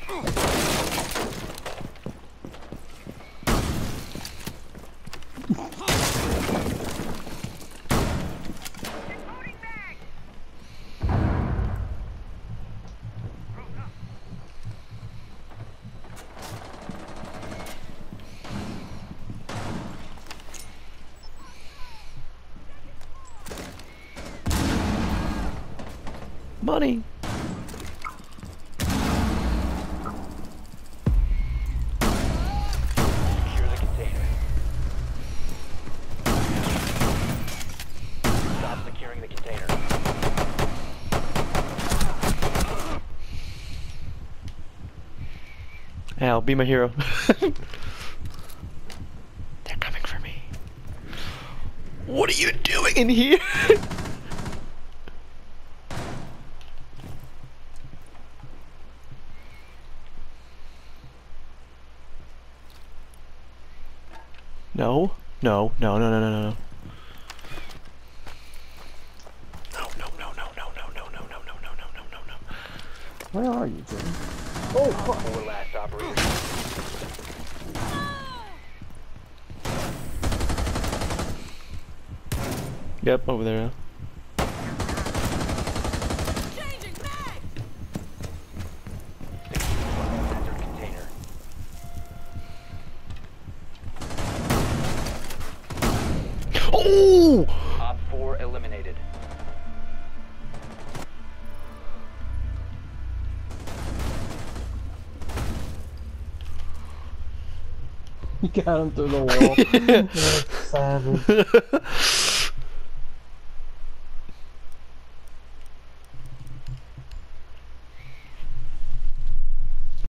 Money. Secure the container. Stop securing the container. Al, be my hero. They're coming for me. What are you doing in here? No, no, no, no, no, no, no. No, no, no, no, no, no, no, no, no, no, no, no, no, no, no. Where are you, Jim? Oh, fuck. 4 last operators. Yep, over there. Enter container. Oh! Op 4 eliminated. You got him through the wall. Savage.